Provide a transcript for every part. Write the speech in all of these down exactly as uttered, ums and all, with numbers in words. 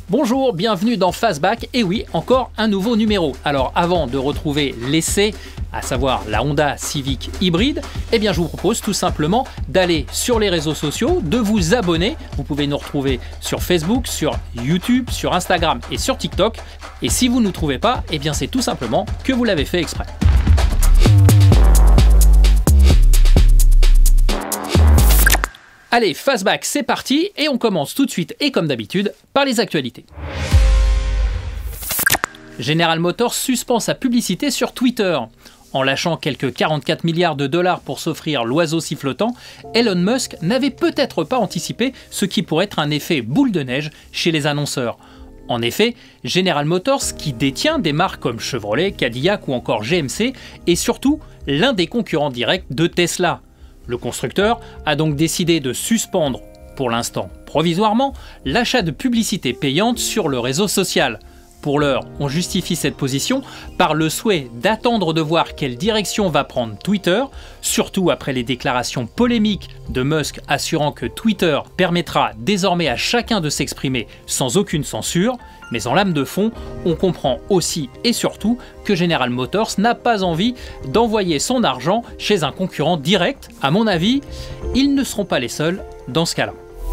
Bonjour, bienvenue dans Fastback, et oui, encore un nouveau numéro. Alors avant de retrouver l'essai, à savoir la Honda Civic hybride, eh bien je vous propose tout simplement d'aller sur les réseaux sociaux, de vous abonner. Vous pouvez nous retrouver sur Facebook, sur YouTube, sur Instagram et sur TikTok. Et si vous ne nous trouvez pas, eh bien c'est tout simplement que vous l'avez fait exprès. Allez, Fastback, c'est parti, et on commence tout de suite, et comme d'habitude, par les actualités. General Motors suspend sa publicité sur Twitter. En lâchant quelques quarante-quatre milliards de dollars pour s'offrir l'oiseau sifflotant, Elon Musk n'avait peut-être pas anticipé ce qui pourrait être un effet boule de neige chez les annonceurs. En effet, General Motors, qui détient des marques comme Chevrolet, Cadillac ou encore G M C, est surtout l'un des concurrents directs de Tesla. Le constructeur a donc décidé de suspendre, pour l'instant provisoirement, l'achat de publicité payante sur le réseau social. Pour l'heure, on justifie cette position par le souhait d'attendre de voir quelle direction va prendre Twitter, surtout après les déclarations polémiques de Musk assurant que Twitter permettra désormais à chacun de s'exprimer sans aucune censure. Mais en lame de fond, on comprend aussi et surtout que General Motors n'a pas envie d'envoyer son argent chez un concurrent direct. À mon avis, ils ne seront pas les seuls dans ce cas-là.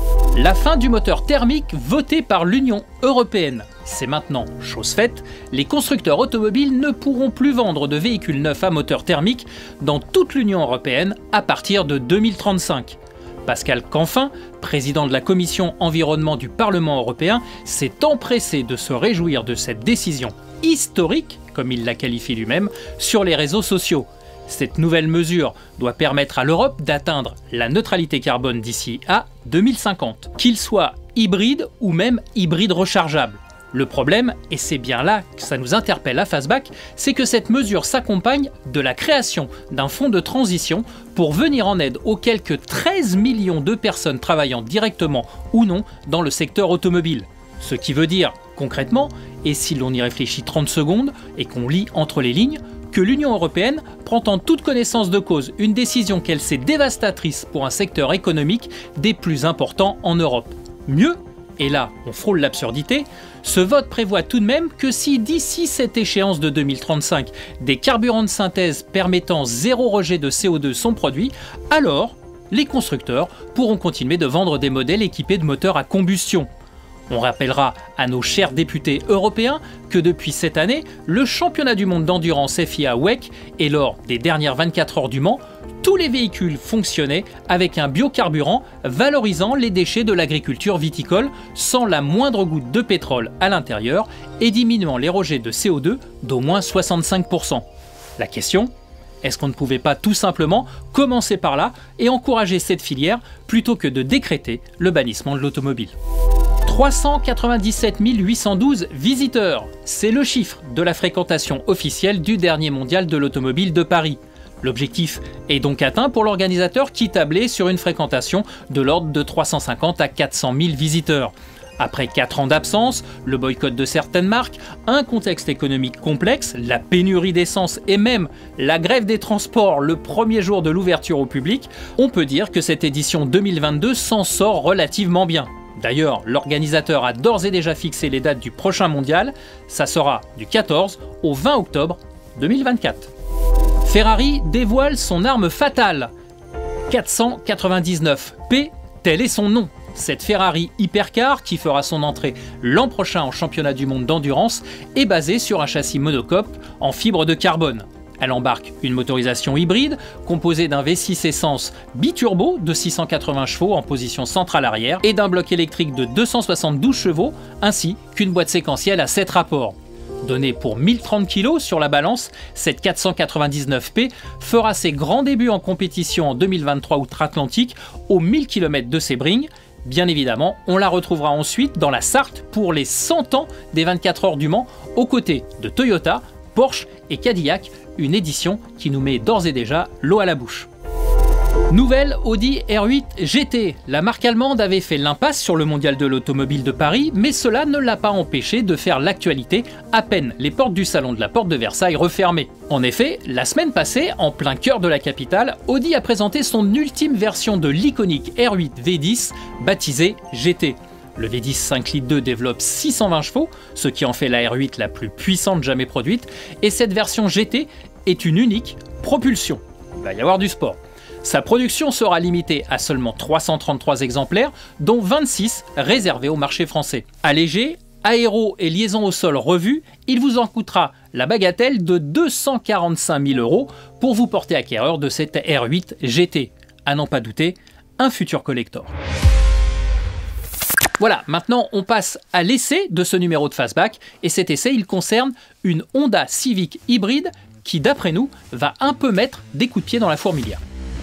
La fin du moteur thermique voté par l'Union européenne. C'est maintenant chose faite, les constructeurs automobiles ne pourront plus vendre de véhicules neufs à moteur thermique dans toute l'Union européenne à partir de deux mille trente-cinq. Pascal Canfin, président de la Commission environnement du Parlement européen, s'est empressé de se réjouir de cette décision historique, comme il la qualifie lui-même, sur les réseaux sociaux. Cette nouvelle mesure doit permettre à l'Europe d'atteindre la neutralité carbone d'ici à deux mille cinquante, qu'il soit hybride ou même hybride rechargeable. Le problème, et c'est bien là que ça nous interpelle à Fastback, c'est que cette mesure s'accompagne de la création d'un fonds de transition pour venir en aide aux quelques treize millions de personnes travaillant directement ou non dans le secteur automobile. Ce qui veut dire, concrètement, et si l'on y réfléchit trente secondes et qu'on lit entre les lignes, que l'Union européenne prend en toute connaissance de cause une décision qu'elle sait dévastatrice pour un secteur économique des plus importants en Europe. Mieux, et là on frôle l'absurdité, ce vote prévoit tout de même que si d'ici cette échéance de deux mille trente-cinq, des carburants de synthèse permettant zéro rejet de C O deux sont produits, alors les constructeurs pourront continuer de vendre des modèles équipés de moteurs à combustion. On rappellera à nos chers députés européens que depuis cette année, le championnat du monde d'endurance F I A W E C et lors des dernières vingt-quatre heures du Mans, tous les véhicules fonctionnaient avec un biocarburant valorisant les déchets de l'agriculture viticole sans la moindre goutte de pétrole à l'intérieur et diminuant les rejets de C O deux d'au moins soixante-cinq pour cent. La question ? Est-ce qu'on ne pouvait pas tout simplement commencer par là et encourager cette filière plutôt que de décréter le bannissement de l'automobile ? trois cent quatre-vingt-dix-sept mille huit cent douze visiteurs, c'est le chiffre de la fréquentation officielle du dernier mondial de l'automobile de Paris. L'objectif est donc atteint pour l'organisateur qui tablait sur une fréquentation de l'ordre de trois cent cinquante à quatre cent mille visiteurs. Après quatre ans d'absence, le boycott de certaines marques, un contexte économique complexe, la pénurie d'essence et même la grève des transports le premier jour de l'ouverture au public, on peut dire que cette édition deux mille vingt-deux s'en sort relativement bien. D'ailleurs, l'organisateur a d'ores et déjà fixé les dates du prochain mondial, ça sera du quatorze au vingt octobre deux mille vingt-quatre. Ferrari dévoile son arme fatale, quatre cent quatre-vingt-dix-neuf P, tel est son nom. Cette Ferrari Hypercar, qui fera son entrée l'an prochain en championnat du monde d'endurance, est basée sur un châssis monocoque en fibre de carbone. Elle embarque une motorisation hybride composée d'un V six essence biturbo de six cent quatre-vingts chevaux en position centrale arrière et d'un bloc électrique de deux cent soixante-douze chevaux ainsi qu'une boîte séquentielle à sept rapports. Donnée pour mille trente kilos sur la balance, cette quatre cent quatre-vingt-dix-neuf P fera ses grands débuts en compétition en deux mille vingt-trois outre-Atlantique aux mille kilomètres de Sebring. Bien évidemment, on la retrouvera ensuite dans la Sarthe pour les cent ans des vingt-quatre heures du Mans aux côtés de Toyota, Porsche et Cadillac, une édition qui nous met d'ores et déjà l'eau à la bouche. Nouvelle Audi R huit G T. La marque allemande avait fait l'impasse sur le mondial de l'automobile de Paris, mais cela ne l'a pas empêché de faire l'actualité à peine les portes du salon de la Porte de Versailles refermées. En effet, la semaine passée, en plein cœur de la capitale, Audi a présenté son ultime version de l'iconique R huit V dix, baptisée G T. Le V dix cinq litres deux développe six cent vingt chevaux, ce qui en fait la R huit la plus puissante jamais produite, et cette version G T est une unique propulsion. Il va y avoir du sport. Sa production sera limitée à seulement trois cent trente-trois exemplaires, dont vingt-six réservés au marché français. Allégé, aéro et liaison au sol revue, il vous en coûtera la bagatelle de deux cent quarante-cinq mille euros pour vous porter acquéreur de cette R huit G T. À n'en pas douter, un futur collector. Voilà, maintenant on passe à l'essai de ce numéro de Fastback, et cet essai il concerne une Honda Civic hybride qui, d'après nous, va un peu mettre des coups de pied dans la fourmilière.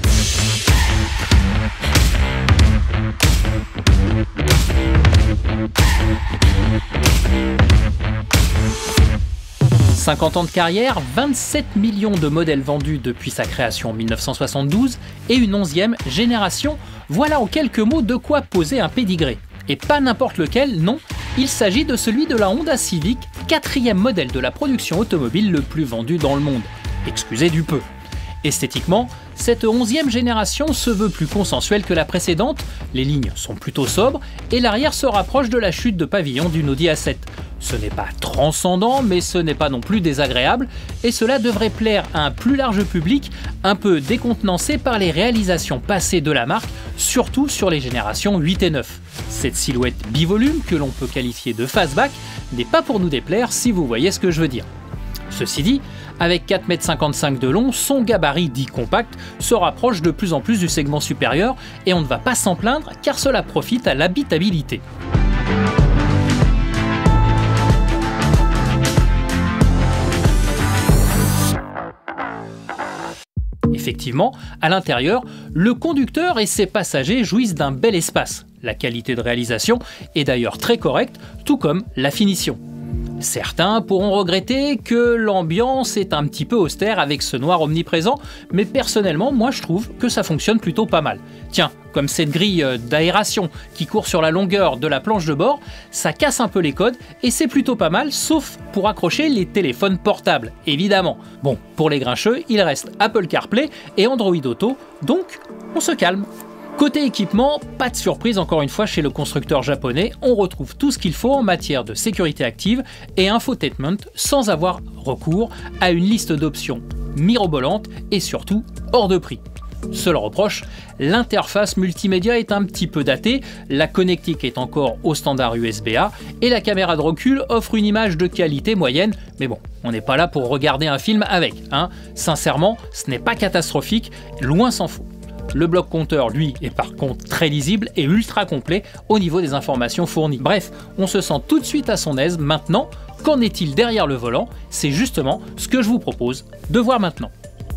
cinquante ans de carrière, vingt-sept millions de modèles vendus depuis sa création en mille neuf cent soixante-douze et une onzième génération. Voilà en quelques mots de quoi poser un pédigré. Et pas n'importe lequel, non, il s'agit de celui de la Honda Civic, quatrième modèle de la production automobile le plus vendu dans le monde. Excusez du peu. Esthétiquement, cette onzième génération se veut plus consensuelle que la précédente, les lignes sont plutôt sobres et l'arrière se rapproche de la chute de pavillon d'une Audi A sept. Ce n'est pas transcendant, mais ce n'est pas non plus désagréable, et cela devrait plaire à un plus large public, un peu décontenancé par les réalisations passées de la marque, surtout sur les générations huit et neuf. Cette silhouette bivolume, que l'on peut qualifier de fastback, n'est pas pour nous déplaire si vous voyez ce que je veux dire. Ceci dit, avec quatre mètres cinquante-cinq de long, son gabarit dit compact se rapproche de plus en plus du segment supérieur, et on ne va pas s'en plaindre car cela profite à l'habitabilité. Effectivement, à l'intérieur, le conducteur et ses passagers jouissent d'un bel espace. La qualité de réalisation est d'ailleurs très correcte, tout comme la finition. Certains pourront regretter que l'ambiance est un petit peu austère avec ce noir omniprésent, mais personnellement, moi je trouve que ça fonctionne plutôt pas mal. Tiens, comme cette grille d'aération qui court sur la longueur de la planche de bord, ça casse un peu les codes et c'est plutôt pas mal, sauf pour accrocher les téléphones portables, évidemment. Bon, pour les grincheux, il reste Apple CarPlay et Android Auto, donc on se calme. Côté équipement, pas de surprise encore une fois chez le constructeur japonais, on retrouve tout ce qu'il faut en matière de sécurité active et infotainment sans avoir recours à une liste d'options mirobolantes et surtout hors de prix. Seul reproche, l'interface multimédia est un petit peu datée, la connectique est encore au standard U S B A et la caméra de recul offre une image de qualité moyenne, mais bon, on n'est pas là pour regarder un film avec, hein. Sincèrement, ce n'est pas catastrophique, loin s'en faut. Le bloc compteur, lui, est par contre très lisible et ultra complet au niveau des informations fournies. Bref, on se sent tout de suite à son aise. Maintenant, qu'en est-il derrière le volant? C'est justement ce que je vous propose de voir maintenant.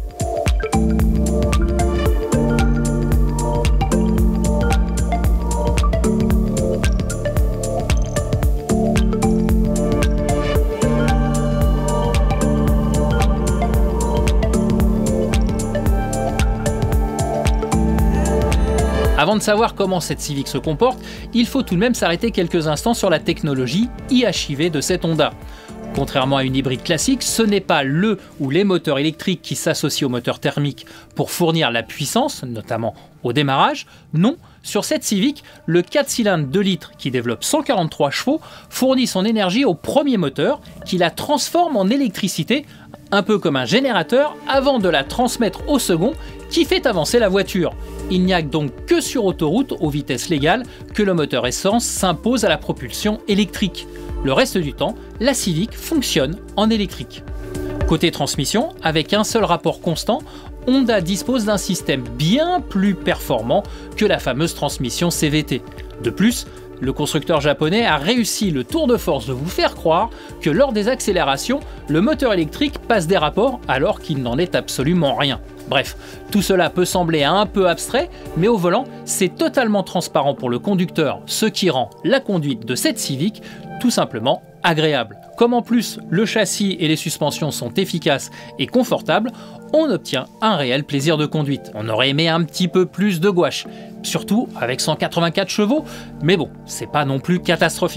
Avant de savoir comment cette Civic se comporte, il faut tout de même s'arrêter quelques instants sur la technologie I H I V de cette Honda. Contrairement à une hybride classique, ce n'est pas le ou les moteurs électriques qui s'associent aux moteurs thermiques pour fournir la puissance, notamment au démarrage. Non, sur cette Civic, le quatre cylindres deux litres qui développe cent quarante-trois chevaux fournit son énergie au premier moteur qui la transforme en électricité, un peu comme un générateur, avant de la transmettre au second qui fait avancer la voiture. Il n'y a donc que sur autoroute, aux vitesses légales, que le moteur essence s'impose à la propulsion électrique. Le reste du temps, la Civic fonctionne en électrique. Côté transmission, avec un seul rapport constant, Honda dispose d'un système bien plus performant que la fameuse transmission C V T. De plus, le constructeur japonais a réussi le tour de force de vous faire croire que lors des accélérations, le moteur électrique passe des rapports alors qu'il n'en est absolument rien. Bref, tout cela peut sembler un peu abstrait, mais au volant, c'est totalement transparent pour le conducteur, ce qui rend la conduite de cette Civic tout simplement agréable. Comme en plus le châssis et les suspensions sont efficaces et confortables, on obtient un réel plaisir de conduite. On aurait aimé un petit peu plus de gouache, surtout avec cent quatre-vingt-quatre chevaux, mais bon, c'est pas non plus catastrophique.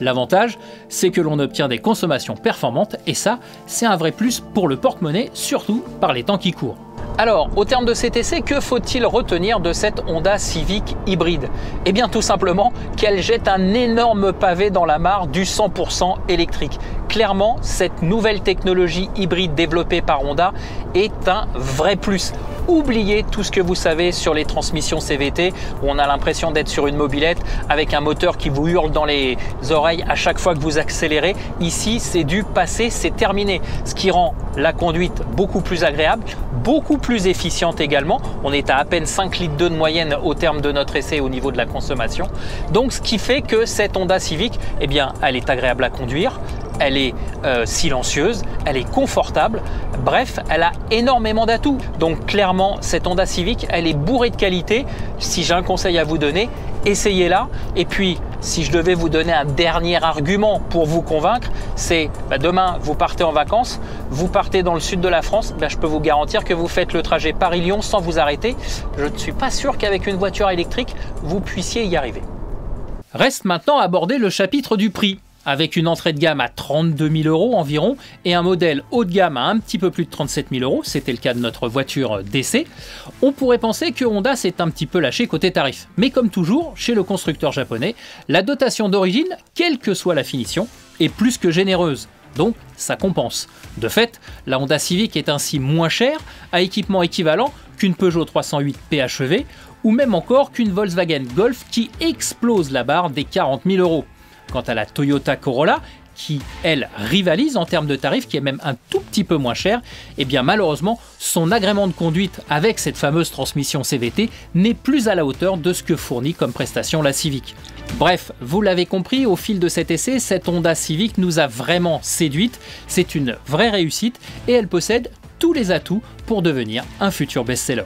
L'avantage, c'est que l'on obtient des consommations performantes et ça, c'est un vrai plus pour le porte-monnaie, surtout par les temps qui courent. Alors, au terme de cet essai, que faut-il retenir de cette Honda Civic hybride? Eh bien tout simplement qu'elle jette un énorme pavé dans la mare du cent pour cent électrique. Clairement, cette nouvelle technologie hybride développée par Honda est un vrai plus. Oubliez tout ce que vous savez sur les transmissions C V T où on a l'impression d'être sur une mobilette avec un moteur qui vous hurle dans les oreilles à chaque fois que vous accélérez. Ici, c'est du passé, c'est terminé. Ce qui rend la conduite beaucoup plus agréable, beaucoup plus efficiente également. On est à à peine cinq litres de moyenne au terme de notre essai au niveau de la consommation. Donc, ce qui fait que cette Honda Civic, eh bien, elle est agréable à conduire. Elle est euh, silencieuse, elle est confortable, bref, elle a énormément d'atouts. Donc clairement, cette Honda Civic, elle est bourrée de qualité. Si j'ai un conseil à vous donner, essayez-la. Et puis, si je devais vous donner un dernier argument pour vous convaincre, c'est bah, demain, vous partez en vacances, vous partez dans le sud de la France, bah, je peux vous garantir que vous faites le trajet Paris-Lyon sans vous arrêter. Je ne suis pas sûr qu'avec une voiture électrique, vous puissiez y arriver. Reste maintenant à aborder le chapitre du prix. Avec une entrée de gamme à trente-deux mille euros environ et un modèle haut de gamme à un petit peu plus de trente-sept mille euros, c'était le cas de notre voiture d'essai, on pourrait penser que Honda s'est un petit peu lâché côté tarif. Mais comme toujours, chez le constructeur japonais, la dotation d'origine, quelle que soit la finition, est plus que généreuse. Donc ça compense. De fait, la Honda Civic est ainsi moins chère, à équipement équivalent qu'une Peugeot trois cent huit P H E V ou même encore qu'une Volkswagen Golf qui explose la barre des quarante mille euros. Quant à la Toyota Corolla, qui, elle, rivalise en termes de tarifs, qui est même un tout petit peu moins cher, eh bien malheureusement, son agrément de conduite avec cette fameuse transmission C V T n'est plus à la hauteur de ce que fournit comme prestation la Civic. Bref, vous l'avez compris, au fil de cet essai, cette Honda Civic nous a vraiment séduite. C'est une vraie réussite et elle possède tous les atouts pour devenir un futur best-seller.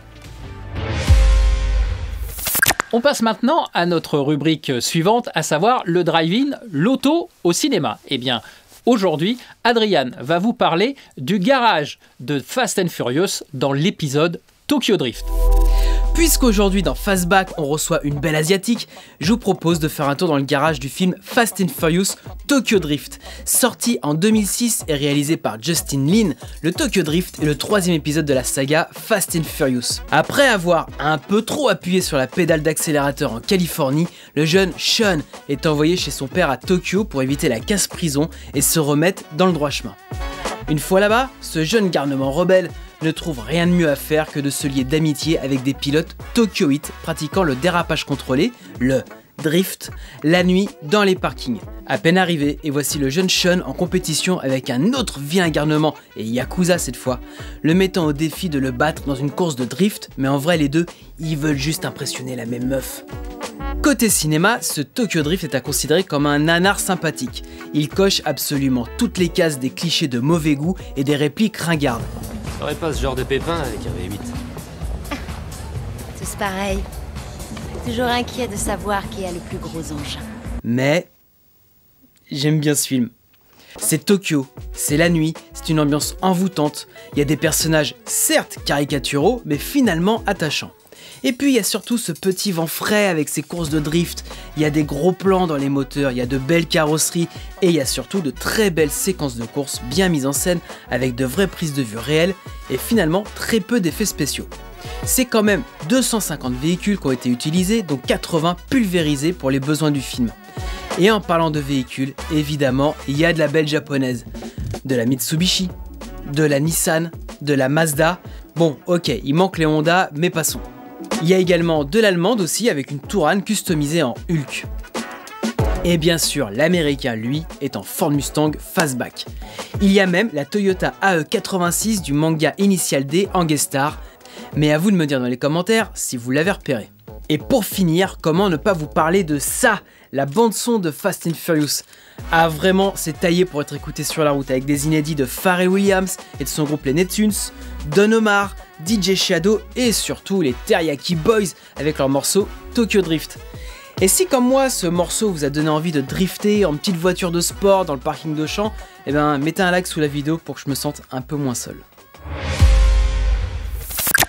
On passe maintenant à notre rubrique suivante, à savoir le drive-in, l'auto au cinéma. Eh bien, aujourd'hui, Adrian va vous parler du garage de Fast and Furious dans l'épisode Tokyo Drift. Puisqu'aujourd'hui dans Fastback on reçoit une belle asiatique, je vous propose de faire un tour dans le garage du film Fast and Furious Tokyo Drift. Sorti en deux mille six et réalisé par Justin Lin, le Tokyo Drift est le troisième épisode de la saga Fast and Furious. Après avoir un peu trop appuyé sur la pédale d'accélérateur en Californie, le jeune Sean est envoyé chez son père à Tokyo pour éviter la casse-prison et se remettre dans le droit chemin. Une fois là-bas, ce jeune garnement rebelle ne trouve rien de mieux à faire que de se lier d'amitié avec des pilotes tokyoïtes pratiquant le dérapage contrôlé, le drift, la nuit dans les parkings. À peine arrivé, et voici le jeune Sean en compétition avec un autre vilain garnement, et Yakuza cette fois, le mettant au défi de le battre dans une course de drift, mais en vrai les deux, ils veulent juste impressionner la même meuf. Côté cinéma, ce Tokyo Drift est à considérer comme un nanar sympathique. Il coche absolument toutes les cases des clichés de mauvais goût et des répliques ringardes. J'aurais pas ce genre de pépin avec un V huit. Tous pareil. Toujours inquiet de savoir qui a le plus gros engin. Mais j'aime bien ce film. C'est Tokyo, c'est la nuit, c'est une ambiance envoûtante. Il y a des personnages certes caricaturaux, mais finalement attachants. Et puis il y a surtout ce petit vent frais avec ses courses de drift, il y a des gros plans dans les moteurs, il y a de belles carrosseries et il y a surtout de très belles séquences de courses bien mises en scène avec de vraies prises de vue réelles et finalement très peu d'effets spéciaux. C'est quand même deux cent cinquante véhicules qui ont été utilisés, dont quatre-vingts pulvérisés pour les besoins du film. Et en parlant de véhicules, évidemment, il y a de la belle japonaise, de la Mitsubishi, de la Nissan, de la Mazda. Bon, ok, il manque les Honda, mais passons. Il y a également de l'allemande aussi avec une Touran customisée en Hulk. Et bien sûr, l'américain lui est en Ford Mustang Fastback. Il y a même la Toyota A E quatre-vingt-six du manga Initial D en guest star, mais à vous de me dire dans les commentaires si vous l'avez repéré. Et pour finir, comment ne pas vous parler de ça, la bande son de Fast and Furious. Ah vraiment, c'est taillé pour être écouté sur la route avec des inédits de Pharrell Williams et de son groupe les Neptunes, Don Omar, D J Shadow et surtout les Teriyaki Boys avec leur morceau Tokyo Drift. Et si comme moi ce morceau vous a donné envie de drifter en petite voiture de sport dans le parking d'Auchan, eh ben mettez un like sous la vidéo pour que je me sente un peu moins seul.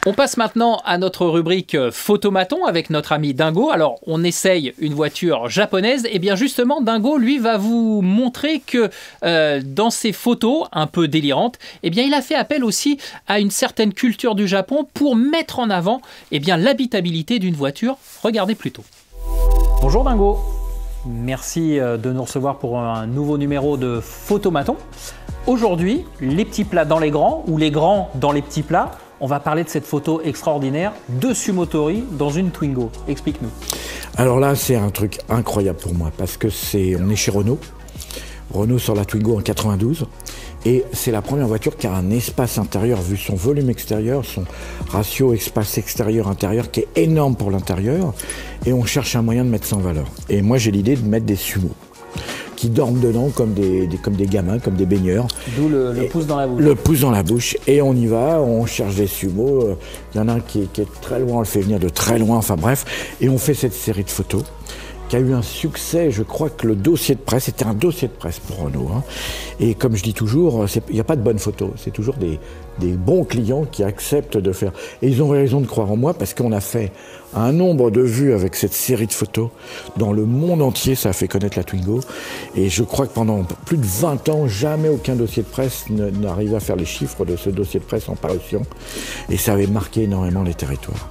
On passe maintenant à notre rubrique Photomaton avec notre ami Dingo. Alors, on essaye une voiture japonaise. Et bien justement, Dingo, lui, va vous montrer que euh, dans ses photos un peu délirantes, eh bien, il a fait appel aussi à une certaine culture du Japon pour mettre en avant eh bien, l'habitabilité d'une voiture. Regardez plutôt. Bonjour Dingo. Merci de nous recevoir pour un nouveau numéro de Photomaton. Aujourd'hui, les petits plats dans les grands ou les grands dans les petits plats. On va parler de cette photo extraordinaire de Sumotori dans une Twingo. Explique-nous. Alors là, c'est un truc incroyable pour moi parce que c'est, on est chez Renault. Renault sur la Twingo en quatre-vingt-douze. Et c'est la première voiture qui a un espace intérieur, vu son volume extérieur, son ratio espace extérieur-intérieur qui est énorme pour l'intérieur. Et on cherche un moyen de mettre ça en valeur. Et moi, j'ai l'idée de mettre des sumos qui dorment dedans comme des, des, comme des gamins, comme des baigneurs. D'où le, le pouce dans la bouche. Le pouce dans la bouche. Et on y va, on cherche des sumos. Il y en a un qui est, qui est très loin, on le fait venir de très loin, enfin bref. Et on fait cette série de photos qui a eu un succès. Je crois que le dossier de presse, c'était un dossier de presse pour Renault. Hein. Et comme je dis toujours, il n'y a pas de bonnes photos. C'est toujours des, des bons clients qui acceptent de faire. Et ils ont raison de croire en moi parce qu'on a fait un nombre de vues avec cette série de photos. Dans le monde entier, ça a fait connaître la Twingo. Et je crois que pendant plus de vingt ans, jamais aucun dossier de presse n'arrivait à faire les chiffres de ce dossier de presse en parution. Et ça avait marqué énormément les territoires.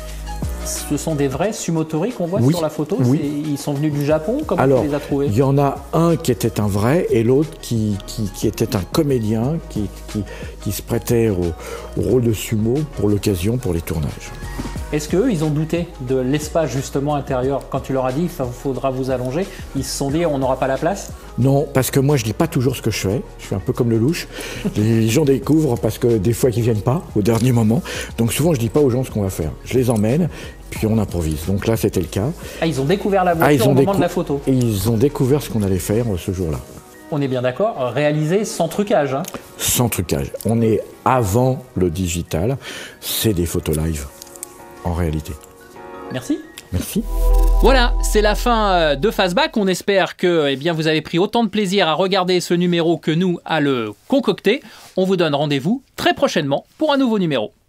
Ce sont des vrais Sumotori qu'on voit oui, sur la photo. Oui. Ils sont venus du Japon. Comment Alors, tu les as trouvés? Il y en a un qui était un vrai et l'autre qui, qui, qui était un comédien qui, qui, qui se prêtait au, au rôle de sumo pour l'occasion, pour les tournages. Est-ce qu'eux, ils ont douté de l'espace justement intérieur quand tu leur as dit il faudra vous allonger? Ils se sont dit on n'aura pas la place? Non, parce que moi je dis pas toujours ce que je fais. Je suis un peu comme le louche. Les gens découvrent parce que des fois ils viennent pas au dernier moment. Donc souvent je dis pas aux gens ce qu'on va faire. Je les emmène puis on improvise. Donc là c'était le cas. Ah, ils ont découvert la voiture ah, au moment de la photo. Et ils ont découvert ce qu'on allait faire ce jour-là. On est bien d'accord, réalisé sans trucage. Hein. Sans trucage. On est avant le digital. C'est des photos live. En réalité. Merci. Merci. Voilà, c'est la fin de Fastback. On espère que eh bien, vous avez pris autant de plaisir à regarder ce numéro que nous à le concocter. On vous donne rendez-vous très prochainement pour un nouveau numéro.